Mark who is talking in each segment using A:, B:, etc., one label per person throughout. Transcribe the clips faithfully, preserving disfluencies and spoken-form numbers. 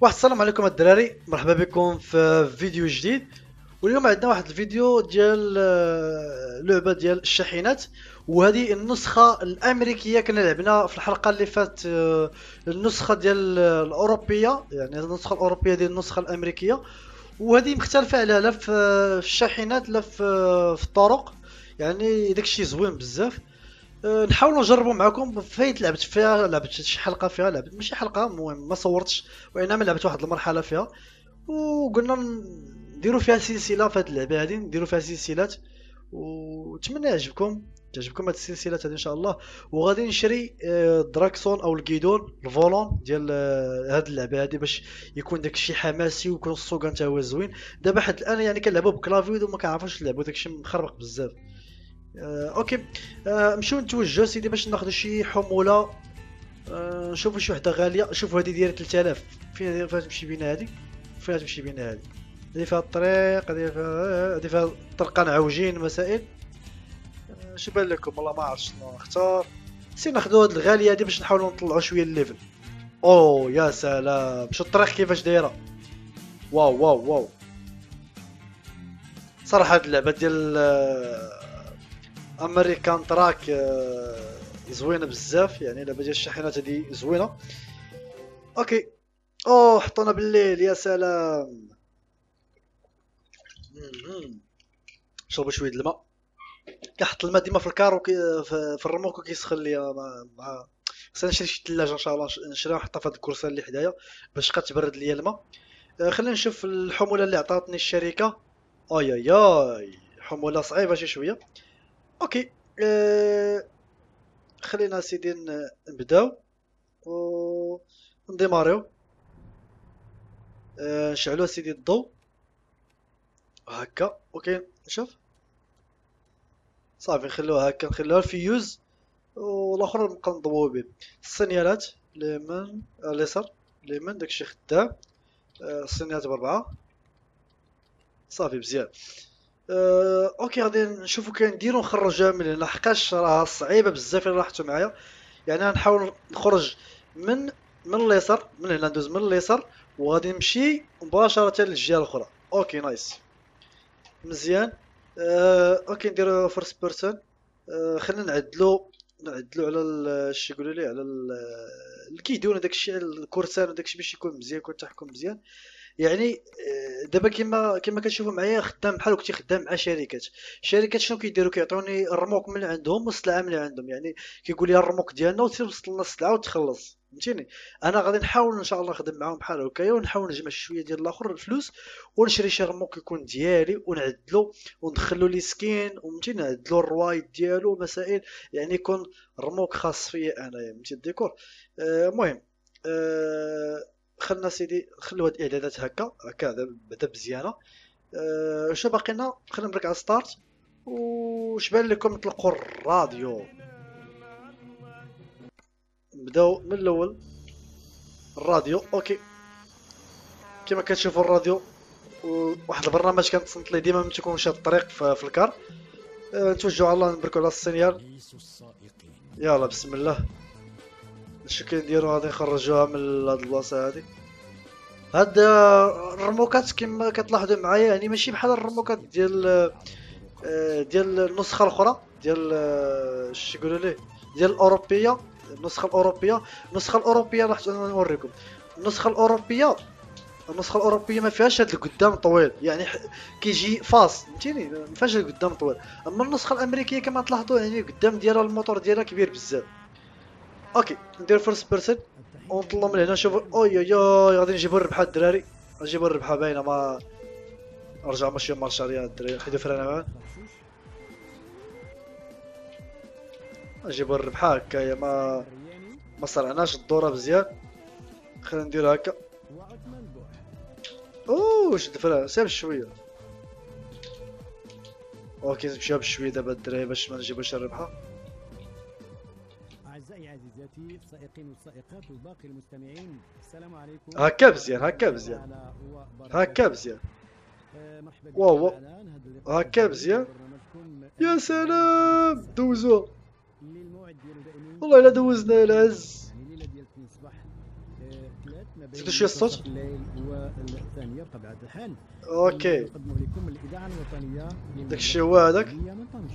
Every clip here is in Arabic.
A: واحد السلام عليكم الدراري، مرحبا بكم في فيديو جديد. واليوم عندنا واحد الفيديو ديال آه، لعبة ديال الشاحنات، وهذه النسخة الأمريكية. كنا لعبنا في الحلقة اللي فات آه، النسخة ديال آه، الأوروبية، يعني النسخة الأوروبية ديال النسخة الأمريكية. وهذه مختلفة عليها، لا في آه، في الشاحنات لا في آه، في الطرق. يعني داكشي زوين بزاف. أه، نحاولوا نجربوا معكم. فايت لعبت فيها، لعبت شي حلقه فيها، لعبت ماشي حلقه، المهم ما صورتش، وانما لعبت واحد المرحله فيها. وقلنا نديروا فيها سلسله في هذه اللعبه هذه، نديروا فيها سلسلات. ونتمنى يعجبكم تعجبكم هذه السلسلات هذه ان شاء الله. وغادي نشري أه، الدراكسون او الجيدون الفولون ديال أه، هذه اللعبه هذه، باش يكون داك الشيء حماسي ويكون السوق حتى هو زوين. دابا حد الان يعني كنلعبوا بكلافيو وما كنعرفوش نلعبوا، داك الشيء مخربق بزاف. آه، اوكي. آه، نمشيو نتوجهوا سيدي باش ناخذ شي حموله. آه، نشوفوا شي وحده غاليه. شوفوا هذه دايره ثلاثة آلاف. فين فين تمشي بينا هذه؟ فين تمشي بينا هذه؟ هذه فيها الطريق، هذه فيها هذه فيها طرقان عوجين مسائل. آه، شو بان لكم؟ والله ما عرفت شنو نختار. سي ناخذوا هذه الغاليه هذه باش نحاولوا نطلعوا شويه الليفل. اوه يا سلام، شو الطريق كيفاش دايره! واو واو واو. صراحه هاد اللعبه ديال امريكان تراك آه، زوينه بزاف، يعني لعبه ديال الشاحنات هذه زوينه. اوكي. اوه حطونا بالليل، يا سلام. مهم. شربوا شويه الماء. كنحط الماء ديما في الكار وكي في, في الرموك وكيسخن ليا مع مع خصنا نشري شي ثلاجه ان شاء الله، نشريها ونحطها في هاد الكرسي اللي حدايا باش تبقى تبرد ليا الماء. آه، خلينا نشوف الحموله اللي عطاتني الشركه. اي اي اي، حموله صعيبه شي شويه. اوكي. أه... خلينا سيدي ن- نبداو و نديماريو. أه نشعلو سيدي الضوء هكا. اوكي شوف، صافي نخلوها هكا، نخلوها الفيوز، والاخر نبقى نضويو به. السينيالات اليمين اليسار، اليمين داكشي خدام. أه السينيالات بربعة. صافي مزيان. أه اوكي غادي نشوفو كنديرو نخرجوها من هنا، حقاش راها صعيبة بزاف الا لاحظتو معايا. يعني غنحاول نخرج من من اليسار، من هنا ندوز من اليسار وغادي نمشي مباشرة للجهة الأخرى. أوكي نايس مزيان. آه، أوكي نديرو فيرست بيرسون. آه، خلينا نعدلو نعدلو على ال- شي يقولوا لي على ال- الكيدون هذاك الشيء، الكورسان وداك الشيء باش يكون مزيان، يكون التحكم مزيان. يعني آه، دابا كما كما كتشوفوا معايا خدام بحال كنتي خدام مع شركات. الشركات شنو كيديروا؟ كيعطوني الرموك من عندهم والسلعه من عندهم. يعني كيقول لي الرموك ديالنا وتوصل لنا السلعه وتخلص، فهمتيني. انا غادي نحاول ان شاء الله نخدم معاهم بحال هكايا، ونحاول نجمع شويه ديال الاخر الفلوس، ونشري شي رموك يكون ديالي ونعدلو وندخلو لي سكين، وفهمتيني نعدلو الروايد ديالو مسائل. يعني يكون رموك خاص فيا انايا، فهمتي الديكور. آه، المهم. آه، خلنا سيدي نخليو هاد الاعدادات هكا هكا بدا مزيانه. أه شو باقي لنا؟ خلينا نبرك على ستارت. وش بان لكم نطلقوا الراديو؟ نبداو من الاول. الراديو اوكي. كما كتشوفوا الراديو واحد البرنامج كنتصنت ليه ديما ملي تكون مشى الطريق في, في الكار. أه نتوجهوا على الله، نبركوا على السينيال. يلا بسم الله. اش كنديروا؟ غادي نخرجوها من هاد البلاصه هادي. هاد آه، الرموكات كما كتلاحظوا معايا يعني ماشي بحال الرموكات ديال آه، ديال النسخه الاخرى ديال آه، اش يقولوا ليه، ديال الاوروبيه. النسخه الاوروبيه النسخه الاوروبيه راح نوريكم. النسخه الاوروبيه النسخه الاوروبيه ما فيهاش هذا القدام طويل، يعني ح- كيجي فاص، فهمتيني، ما فيهاش القدام طويل. اما النسخه الامريكيه كما تلاحظوا يعني القدام ديالها الموتور ديالها كبير بزاف. اوكي ندير فيرست بيرسون ونطلع من هنا. شوف اوي اوي اوي، غادي نجيبو الربحه الدراري. نجيبو الربحه باينه. ما ارجع ماشي مارشا ريال الدراري، حيدو فرنا معاه. نجيبو الربحه هكايا. ما ما صرعناش الدوره مزيان. خلينا نديرو هكا. اوه شد فرا سير شويه. اوكي نمشيو بشويه دابا الدراري باش ما نجيبوش الربحه.
B: أعزائي عزيزاتي السائقين والسائقات وباقي المستمعين، السلام عليكم.
A: هكا مزيان هكا مزيان هكا مزيان.
B: آه، مرحبا
A: واو
B: بكم
A: واو.
B: على هذا اللقاء
A: هكا
B: الجديد
A: مزيان.
B: وبرنامجكم
A: يا سلام دوزو.
B: اللي الموعد ديالو دائما
A: والله الا دوزنا العز.
B: يعني ليلة ديال الاثنين الصباح ثلاث ما
A: زيدوا شويه الصوت.
B: الليل والثانيه بطبيعه الحال.
A: اوكي
B: نقدم لكم الاذاعه الوطنيه
A: داكشي هو هذاك.
B: من طنجة.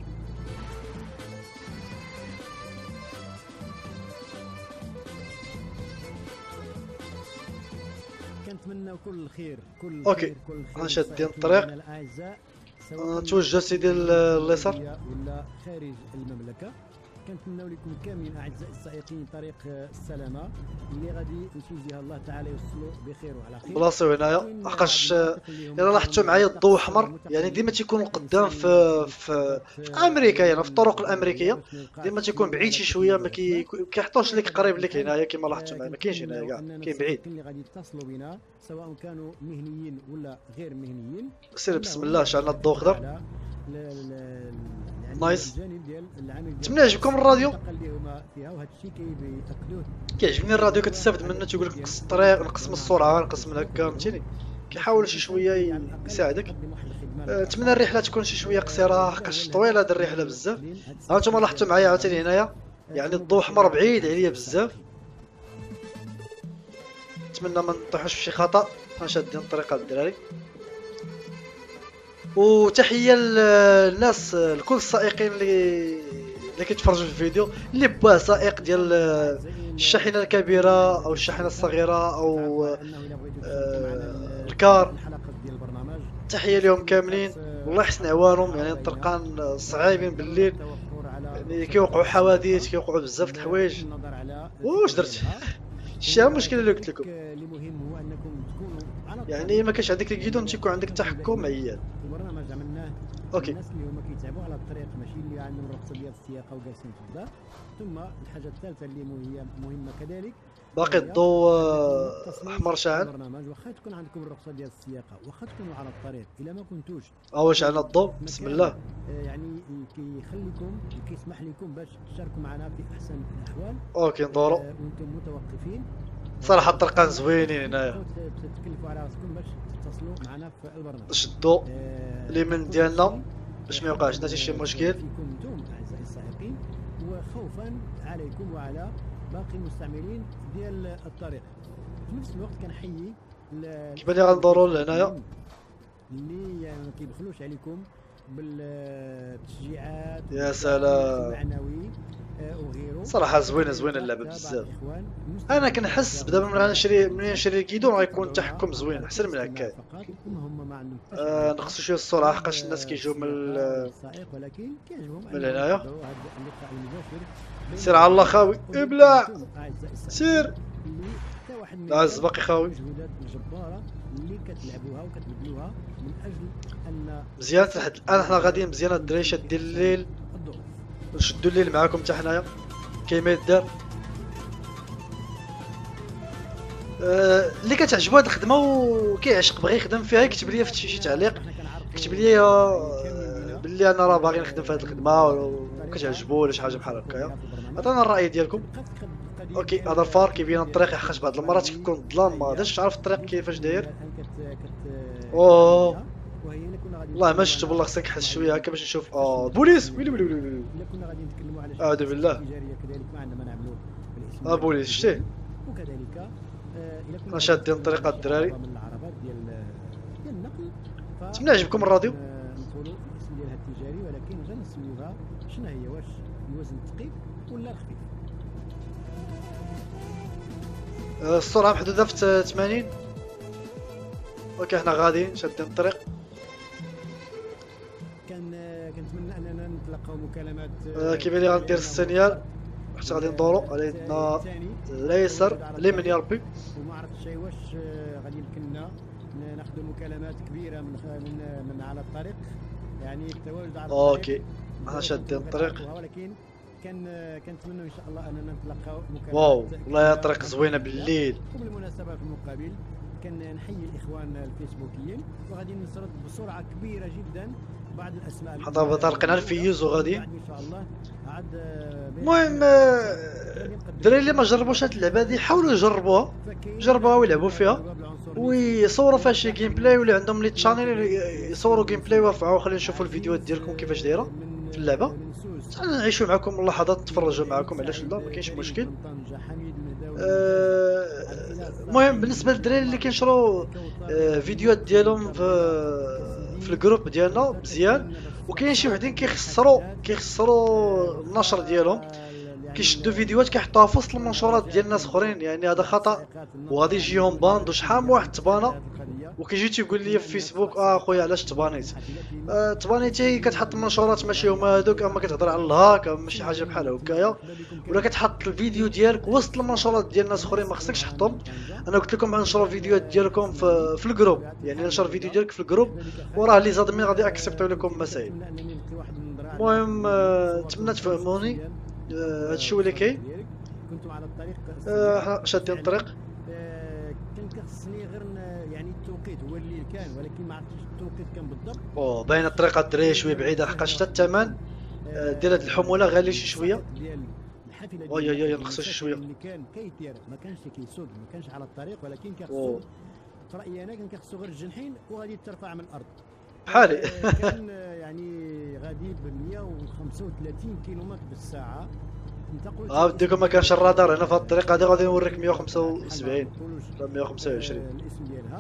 B: كنتمنى كل الخير كل
A: اوكي
B: الخير كل الخير
A: انا شادين
B: للسائقين
A: الطريق.
B: الاعزاء
A: آه، توجه سيدي اليسار.
B: ولا خارج المملكه. كنتمنوا لكم كاملين اعزائي السائقين طريق السلامه اللي غادي نتوجه الله تعالى يوصلوا بخير وعلى خير.
A: بلاصيو هنايا لحقاش الا لاحظتوا معايا الضوء احمر يعني ديما تيكون قدام في في, في امريكا يعني في الطرق الامريكيه ديما تيكون بعيد شي شويه ما كي- كيحطوش لك قريب لك هنايا كما لاحظتوا معايا ما كاينش هنايا كاع كاين بعيد.
B: اللي غادي يتصلوا بنا سواء كانوا مهنيين ولا غير مهنيين.
A: سير بسم الله شعلنا الضوء خضر.
B: ل- ل- ل- يعني
A: نايس.
B: الجانب ديال العمل ديال
A: نتمنى يعجبكم الراديو.
B: الانتقال اللي هما فيها وهذا الشيء كيأكدوه.
A: كيعجبني الراديو كتستافد منه تيقول لك نقص الطريق نقص من السرعه نقص من هكا فهمتيني كيحاول شي شويه ي- يساعدك. آه، نتمنى الرحله تكون شي شويه قصيره حقاش طويله هاد الرحله بزاف. ها انتم لاحظتوا معايا عاوتاني هنايا يعني الضوء احمر بعيد عليا بزاف. نتمنى ما نطيحوش في شي خطا. غنشادين الطريقه الدراري. وتحيه للناس لكل السائقين اللي اللي كيتفرجوا في الفيديو اللي باه سائق ديال الشاحنه الكبيره او الشاحنه الصغيره او آه، الكار. تحيه لهم كاملين والله يحسن عوانهم يعني الطرقان صعيبين بالليل يعني كيوقعوا حوادث كيوقعوا بزاف د الحوايج. واش درت شي المشكله اللي قلت لكم يعني ما كانش عندك الكيدون تيكون عندك التحكم عيان.
B: البرنامج عملناه
A: اوكي
B: الناس اللي هما كيتعبوا على الطريق ماشي اللي عندهم الرخصه ديال السياقه وجالسين في الدار. ثم الحاجه الثالثه اللي هي مهمه كذلك
A: باقي الضوء آه، احمر شاعل.
B: البرنامج واخا تكون عندكم الرخصه ديال السياقه واخا تكونوا على الطريق الا ما كنتوش
A: ها شعلنا الضوء بسم الله.
B: آه، يعني كيخليكم كيسمح لكم باش تشاركوا معنا في احسن الاحوال.
A: اوكي ندورو.
B: آه، وانتم متوقفين
A: صراحه الطرقان زوينين هنايا.
B: تتكلفوا على راسكم باش تتصلوا معنا في البرنامج.
A: شدوا
B: آه،
A: اليمين ديالنا باش ما يوقعش لنا شي مشكل.
B: فيكم انتم اعزائي السائقين وخوفا عليكم وعلى باقي المستعملين ديال الطريق. في نفس الوقت كنحيي
A: كيبان لي غندورو لهنايا
B: اللي يعني ما كيبخلوش عليكم بالتشجيعات
A: يا سلام.
B: المعنوي آه، وغيره.
A: صراحه زوينه زوينه اللعبه بزاف. انا كنحس بدابا ملي غنشري ملي نشري الكيدون غيكون التحكم زوين احسن من هكا. آه نقصوا شويه السرعه حقاش الناس كيجيو من ال-
B: ولكن كيعجبهم
A: من هنايا.
B: اللقاء المباشر بين
A: سير على الله خاوي ابلع
B: أعزائي السائقين
A: سير.
B: اللي حتى واحد من
A: العز باقي خاوي.
B: المجهودات الجباره اللي كتلعبوها وكتبذلوها من اجل ان
A: مزيان لحد الان حنا غاديين مزيان الدراري شادين الليل
B: الظروف.
A: نشدوا الليل معاكم حتى حنايا كاين ما يدار. آه، اللي كتعجبو هاد الخدمه وكيعشق بغى يخدم فيها يكتب لي في شي تعليق كتب لي آه، باللي انا راه باغي نخدم في هاد الخدمه وكتعجبو ولا شي حاجه بحال هكايا. عطينا الراي ديالكم. اوكي هذا الفار كيبين الطريق حقاش بعض المرات كيكون الظلام ما غاديش تعرف الطريق كيفاش داير. اوه والله ما شفت والله خصك نحس شويه هكا باش نشوف. اه بوليس ويلي ويلي ويلي ويلي.
B: الا كنا غادي نتكلموا على
A: أعوذ بالله.
B: تجاريه كذلك ما عندنا ما نعملوا بالاسم
A: اه بوليس شتيه.
B: وكذلك آه، الا كنا
A: شادين الطريقه الدراري.
B: من العربات ديال ديال النقل.
A: نتمنى يعجبكم الراديو.
B: نقولوا الاسم ديالها التجاري ولكن غنسميوها شنو هي واش الوزن الثقيل ولا الخفيف.
A: آه، السرعه محدوده في ثمانين. اوكي حنا غاديين شادين الطريق.
B: كان كنتمنى اننا نتلقاو مكالمات
A: آه، كيبان لي غندير السينيال حتى غادي ندورو على يدنا اليسار اليمين يا ربي.
B: وما عرفتش شي واش آه، غادي يمكننا ناخذ مكالمات كبيره من من من على الطريق يعني التواجد على الطريق.
A: اوكي حنا شادين الطريق.
B: ولكن كان كنتمنى ان شاء الله اننا نتلقاو مكالمات.
A: واو والله طريق زوينه بالليل.
B: وبالمناسبه في المقابل كنحيي الاخوان الفيسبوكيين وغادي نسرد بسرعه كبيره جدا بعض الاسماء.
A: حنا طارقين على الفيوز وغادي.
B: ان شاء الله عاد
A: المهم الدراري اللي ما جربوش هاد اللعبه هادي حاولوا يجربوها جربوها ويلعبوا فيها ويصوروا فيها شي جيم بلاي واللي عندهم لي تشانيل يصوروا جيم بلاي ويرفعوا خلينا نشوفوا الفيديوهات ديالكم كيفاش دايره في اللعبه. نعيشوا معكم اللحظات نتفرجوا معكم علاش لا ما كاينش مشكل. أه المهم بالنسبه للدراري اللي كينشروا آه، فيديوهات ديالهم في في الجروب ديالنا مزيان، وكاين شي وحدين كيخسروا كيخسروا النشر ديالهم، كيشدوا فيديوهات كيحطوها في وسط المنشورات ديال ناس اخرين، يعني هذا خطا وغادي يجيهم باند. وشحال من واحد تبانا وكيجي تيقول لي في فيسبوك اه خويا علاش تبانيت؟ آه تبانيتي كتحط المنشورات ماشي هما هذوك، اما كتهضر على الهاك اما شي حاجه بحال هكايا، ولا كتحط الفيديو ديالك وسط المنشورات ديال ناس اخرين ما خصكش تحطهم. انا قلت لكم نشروا فيديوهات ديالكم في, في الجروب، يعني نشر فيديو ديالك في الجروب وراه لي زادمي غادي اكسبتو لكم مسائل. المهم آه نتمنى تفهموني آه هادشي هو اللي كاين.
B: كنتم على الطريق
A: آه شادين الطريق.
B: كان كيخصني غير يعني التوقيت هو الليل كان، ولكن ما عرفتش التوقيت كان بالضبط.
A: او باين الطريق الدراري شويه بعيده، لحقاش حتى الثمن ديال هاد الحموله غالي شي شويه. وي وي نقصوا شي شويه.
B: اللي كان كيتير ما كانش كيسوق، ما كانش على الطريق، ولكن كيخصو في رايي انا كان كيخصو غير الجنحين وغادي ترفع من الارض
A: بحالي.
B: كان يعني غادي ب مية وخمسة وثلاثين كيلومتر بالساعه.
A: اه بديكم ما كانش الرادار هنا في هاد الطريق هادي، غادي نوريك مية وخمسة وسبعين ولا مية وخمسة وعشرين.
B: الاسم ديالها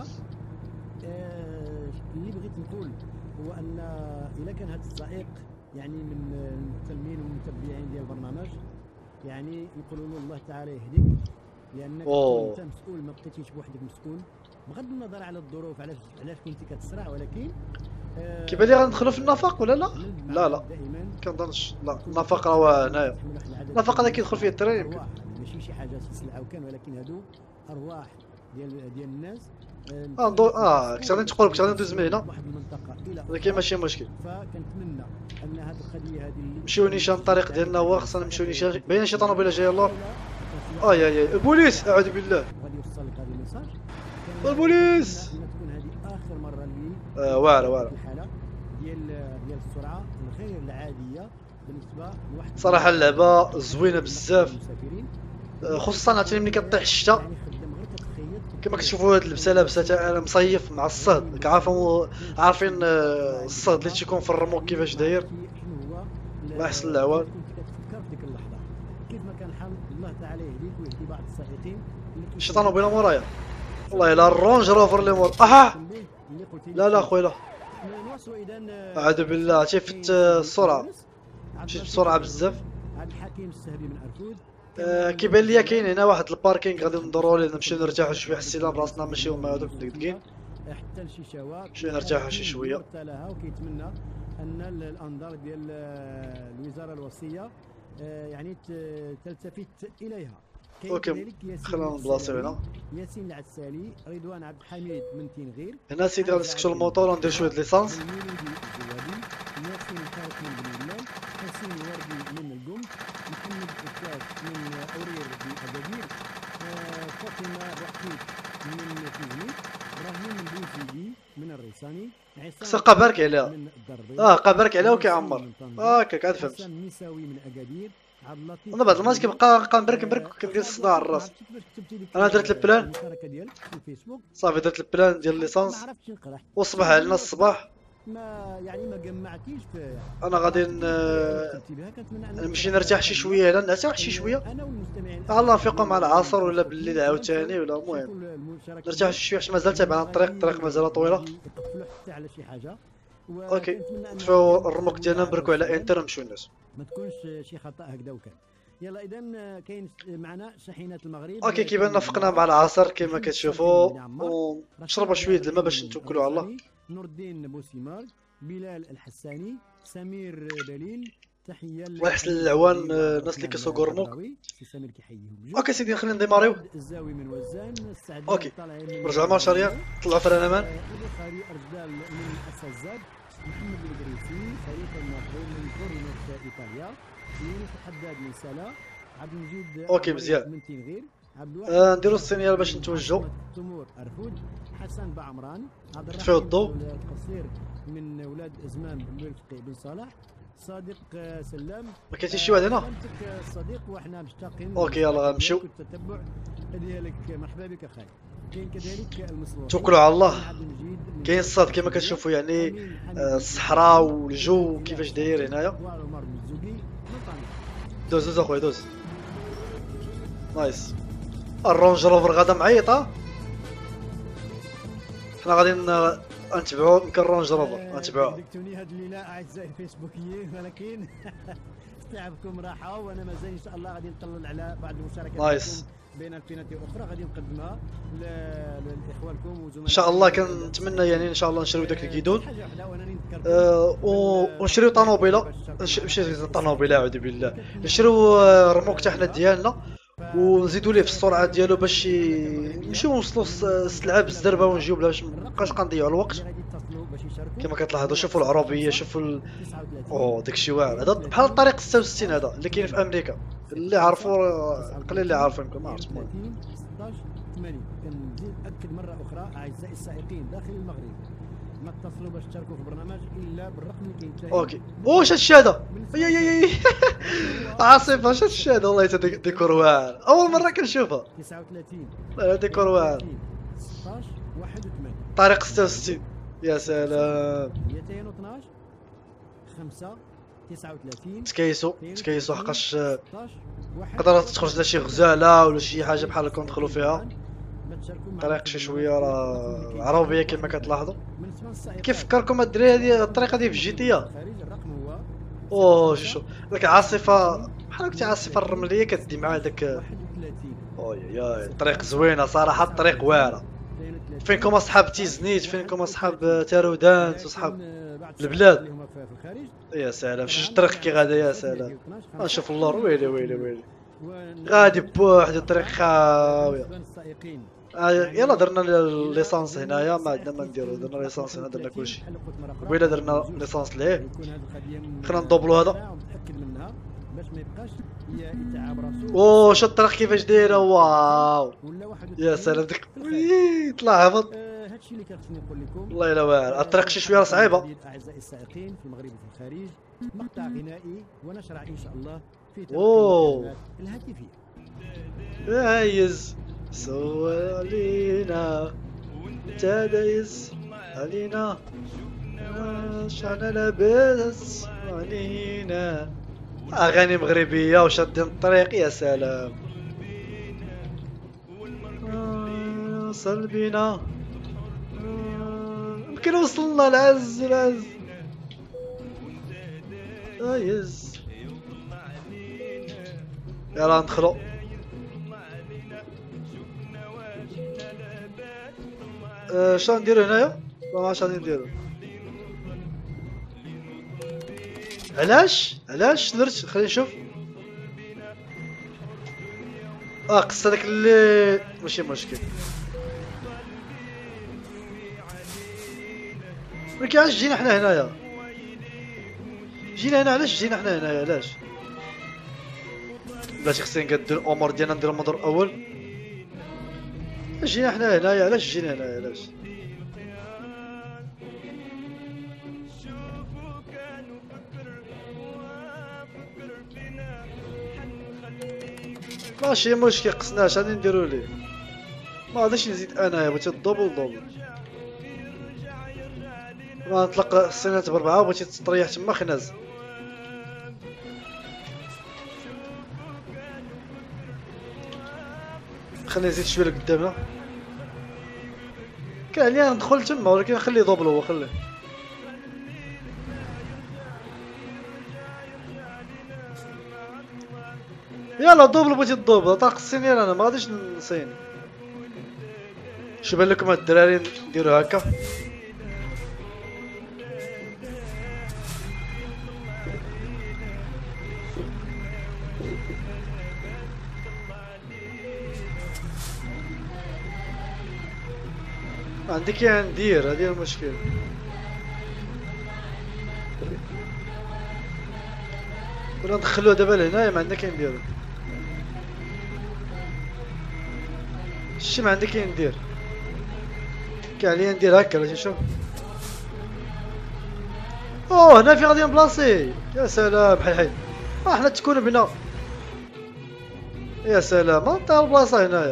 B: اللي بغيت نقول هو ان الا كان هذا السائق يعني من المهتمين والمتبعين ديال البرنامج، يعني يقولوا له الله تعالى يهديك، لانك انت مسؤول، ما بقيتيش بوحدك مسؤول، بغض النظر على الظروف علاش علاش كنتي كتسرع، ولكن
A: آه كيبان لي غندخلوا في النفق ولا لا؟ لا لا كنظنش، لا النفق راه هنايا، النفق هذا كيدخل فيه الدراري يمكن،
B: ماشي شي حاجه تسلعه وكان، ولكن هادو ارواح ديال ديال الناس.
A: اه ندو... اه كنت غادي تقول كنت غادي ندوز من هنا، ولكن ماشي مشكل.
B: فكنتمنى ان هذه القضيه هذه
A: نمشيو نيشان الطريق ديالنا، هو خصنا نمشيو نيشان. باين شي طوموبيله جايه الله. اه يا يا البوليس اعوذ بالله.
B: غادي يوصل لك هذا الميساج
A: البوليس.
B: تكون هذه اخر مره اللي
A: اه واعره واعره
B: الحاله ديال ديال السرعه الغير العاديه بالنسبه لواحد.
A: صراحه اللعبه زوينه بزاف، خصوصا عرفتي ملي كطيح الشتا كما كتشوفوا هاد اللبسه لابسه انا مصيف مع الصهد، كعارفين عارفين الصهد اللي تيكون في الرموك كيفاش داير، الله يحسن العوان.
B: كتفكر في ديك اللحظه كيف ما كان الحال، الله تعالى يهديك ويهدي بعض السائقين.
A: الشيطان بينا مورايا والله الا الرونج روفر اللي مور. اها لا لا خويا لا اعوذ بالله، تيفت السرعه، مشيت بسرعه بزاف.
B: عبد الحكيم السهبي من ارفود.
A: آه كيبان ليا كاين هنا واحد الباركينغ غادي ندورو ليه، نمشيو نرتاحو شويه، حسينا براسنا ماشي هما هذوك مدقدقين،
B: حتى لشي شواك
A: نمشيو نرتاحو شي شويه.
B: وكيتمنى ان الانظار ديال الوزاره الوصيه يعني تلتفت اليها.
A: اوكي خلينا نبلاصيو هنا.
B: ياسين العسالي، رضوان عبد الحميد من تينغير.
A: هنا سيدي غنسكتو الموطور وندير شويه ليسانس.
B: ياسين الحارث من بنيلان، حسين الوردي من القم، محمد الكاس من اورير باكادير، فاطمه رحيم من تيزني، ابراهيم البوسيدي من الريساني،
A: خصك قبرك عليها. اه قبرك عليها وكيعمر هاكاك عاد فهمت.
B: النساوي من اكادير.
A: انا بعض المرات كيبقى كنبرك برك وكندير الصداع الراس. انا درت البلان صافي، درت البلان ديال الليسانس والصباح علينا الصباح.
B: ما يعني ما جمعتيش في
A: انا غادي نمشي نرتاح شي شويه هنا، نرتاح شي شويه الله نفيقو مع العصر ولا بالليل عاوتاني، ولا المهم نرتاح شي شويه حيت مازال تابعنا الطريق، الطريق مازال طويله. اوكي نطفيو الرموك ديالنا نبركو على انتر ونمشيو الناس،
B: ما تكونش شي خطا هكذا وكان. يلا اذا كاين معنا شاحنات المغرب.
A: اوكي كيبان نفقنا مع العصر كما كتشوفوا، ونشربوا شويه الماء باش نتوكلوا على الله.
B: نور الدين بوسيمار، بلال الحساني، سمير بليل، تحيه
A: ويحسن العوان الناس اللي كيسوقوا الرموك.
B: سمير كيحييهم.
A: اوكي سيدي خلينا نديماريو.
B: الزاوي من وزان، السعدان
A: اوكي رجعوا مارشا ريال، طلعوا في الامان.
B: البخاري ارجدال من السزاد، محمد الادريسي، فريق الناصر من تورينو ايطاليا، يونس الحداد من سلا، عبد المجيد
A: اوكي مزيان.
B: من تينغير، عبد الواحد
A: آه نديرو السينيال باش نتوجهوا.
B: تمور ارفود، حسن بعمران، عبد
A: طفيو الضوء.
B: القصير من ولاد ازمان الفقي بن صالح، صادق سلام.
A: ما كاينش شي واحد هنا؟
B: صديق وحنا مشتاقين.
A: اوكي يلا غنمشيو.
B: التتبع ديالك مرحبا بك اخاي. كاين كذلك المصلوح.
A: توكلوا على الله. كاين الصاد كما كتشوفوا يعني الصحراء والجو كيفاش داير هنايا. دوز دوز اخويا دوز. نايس. الرونج روفر غادا معيطه. حنا غادي نتبعو يمكن الرونج روفر غنتبعوها.
B: دكتوني هاد الليله اعزائي الفيسبوكيين، ولكن تعبكم راحه، وانا مازال ان شاء الله غادي نطلل على بعض المشاركات
A: نايس
B: بين الفينات الاخرى غادي نقدمها لاخوانكم وزملائكم
A: ان شاء الله. كنتمنى يعني ان شاء الله نشريو داك الكيدون
B: حاجه وحده وانا نذكركم
A: أه ونشريو طوموبيله. ماشي طوموبيله اعوذ بالله، نشريو رموك تاع حنا ديالنا ونزيدوا ليه في السرعه ديالو باش نمشيو نوصلوا السلعه بالزربه ونجيو باش مابقاش كنضيعوا الوقت. كما كتلاحظوا شوفوا العربيه، شوفوا ال... اوه داكشي واعر. هذا بحال الطريق ستة وستين هذا اللي كاين في امريكا، اللي عرفوا قليل اللي عارفه يمكن ما عرفتش. المهم
B: ستة عشر ثمانين كنزيد اكد مره اخرى اعزائي السائقين داخل المغرب ما اتصلوا باش تشاركوا في البرنامج الا بالرقم اللي كينتهي.
A: اوكي واش هادشي هذا؟ اي اي اي عاصفه اش هادشي هذا؟ والله حتى ديكور واعر، اول مره كنشوفها.
B: تسعة وثلاثين
A: لا ديكور واعر.
B: ستة عشر واحد وثمانين
A: طريق ستة وستين يا سلام.
B: مئتين واثناش خمسة تسعة وثلاثين
A: تكيسو تكيسو حقاش
B: ستة عشر
A: تقدر تخرج لنا شي غزاله ولا شي حاجه بحال هكا ندخلوا فيها. الطريق شي شويه راه عربيه كما كتلاحظوا. كيفكركم الدراري هذه الطريقه دي في جي تي ا. اوه شوف داك العاصفه بحال هكا عاصفه الرمليه كدي مع داك. اوه يا الطريق زوينه صراحه، الطريق واعره. فينكم اصحاب تيزنيت، فينكم اصحاب تارودانت وصحاب البلاد. يا سلام شوف الطريق كي غادا يا سلام. نشوف اللور ويلي ويلي ويلي غادي بوحدي الطريق خاويه. آه يلا درنا ليسانس هنايا، ما عندنا ما نديرو، درنا ليسانس هنا درنا كلشي. قبيله درنا ليسانس ليه خلينا ندوبلو هذا. اوه شوف الطريق كيفاش دايره، واو يا سلام ديك طلع هبط.
B: هادشي اللي كنخصني نقول لكم
A: والله الا واعر. الطريق شي شويه صعيبه.
B: اعزائي السائقين في المغرب وفي الخارج مقطع غنائي ونشرع ان شاء الله في
A: اوه
B: الهاتفيه.
A: دايز سوى علينا انت دايز علينا شعنا لاباس علينا. اغاني مغربيه وشادين الطريق يا سلام. وصل بينا يمكن وصلنا العز العز. دايز يلا ندخلو. أه شنو نديرو هنايا؟ ما عرفتش غادي نديرو. علاش علاش درت؟ خلينا نشوف. اه قص هذاك اللي ماشي مشكل. ولكن علاش جينا حنا هنايا؟ جينا هنا علاش جينا حنا هنايا علاش؟ بلاتي خصني نقاد الامور ديالنا ندير المدور الاول. جينا حنا هنايا علاش جينا هنايا علاش؟ ماشي مشكل قصناش غادي نديرو ليه. ما غاديش نزيد انايا بغيتي الدوبل دوبل. ما نطلق السنات بربعه وبغيتي تريح تما خناز. خليني نزيد شويه لقدامنا. كان عليا ندخل تما ولكن نخليه دوبل هو خليه. يلا دوبل بغيتي الدوبل طاق السينير انا ما غاديش نصين. شو بان لكم هاد الدراري نديرو هكا؟ ما عندي كي ندير، هادي المشكل. ولا ندخلوه دابا لهنايا ما عندنا كي نديرو. شتي ما عندي كي ندير. كاع عليا ندير هكا باش نشوف. اوه هنا في غادي نبلاصي. يا سلام حي حي. اه حنا تكون بنا. يا سلام ما نطير البلاصه هنايا.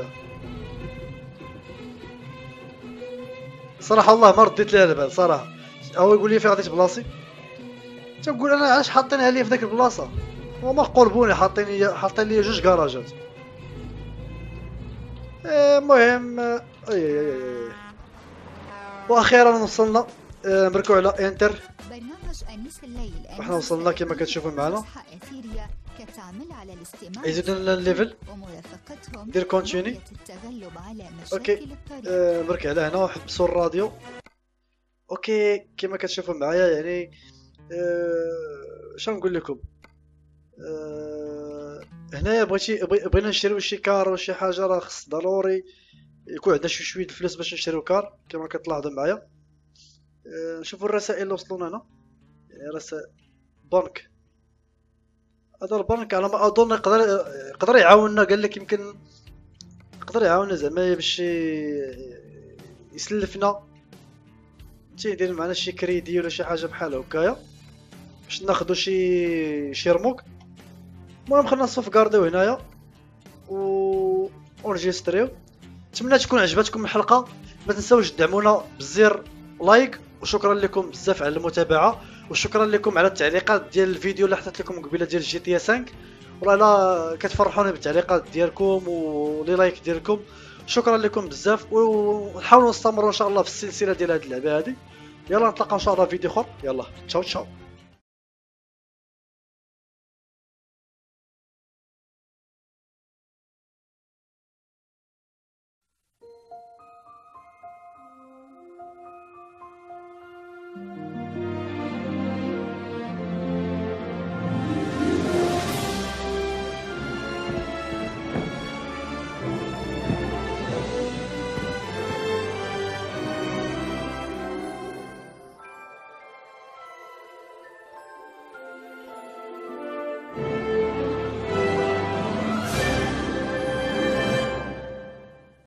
A: صراحه والله ما رديت ليها البال صراحه. هو يقول لي في غادي تبلاصي. تنقول انا علاش حاطينها لي في ديك البلاصه؟ هما قلبوني حاطين لي حاطين لي جوج كراجات. المهم اي اي اي اي واخيرا وصلنا. نبركو على انتر.
C: برنامج انيس الليل
A: وحنا وصلنا كما كتشوفوا معنا.
C: كتعمل على الاستماع
A: يزيدوا لنا الليفل.
C: ومرافقتهم
A: دير كونتيني.
C: التغلب على
A: اوكي
C: مشاكل الطريق.
A: أه برك على هنا وحبسوا الراديو. اوكي كما كتشوفوا معايا يعني أه شنو نقول لكم. أه هنايا بغيتي بغينا نشريو شي كار ولا شي حاجه راه خص ضروري يكون عندنا شي شويه الفلوس باش نشريو كار كما كتلاحظوا معايا. أه نشوفوا الرسائل اللي وصلونا هنا يعني رسائل بنك. هذا البنك على ما اظن يقدر يقدر يعاوننا. قال لك يمكن يقدر يعاوننا زعما باش يسلفنا تيدير معنا شي كريدي ولا شي حاجه بحال هكايا باش ناخذوا شي شي رموك. المهم خلينا نصوف كارديو هنايا و اونجستريو. نتمنى تكون عجبتكم الحلقه. ما تنساوش تدعمونا بزر لايك وشكرا لكم بزاف على المتابعه وشكرا لكم على التعليقات ديال الفيديو اللي حطيت لكم قبيله ديال جي تي خمسة. والله لا كتفرحوني بالتعليقات ديالكم ولي لايك ديالكم. شكرا لكم بزاف ونحاولوا نستمروا ان شاء الله في السلسله ديال هذه اللعبه هذه. يلا نتلاقاو ان شاء الله في فيديو اخر. يلا تشاو تشاو.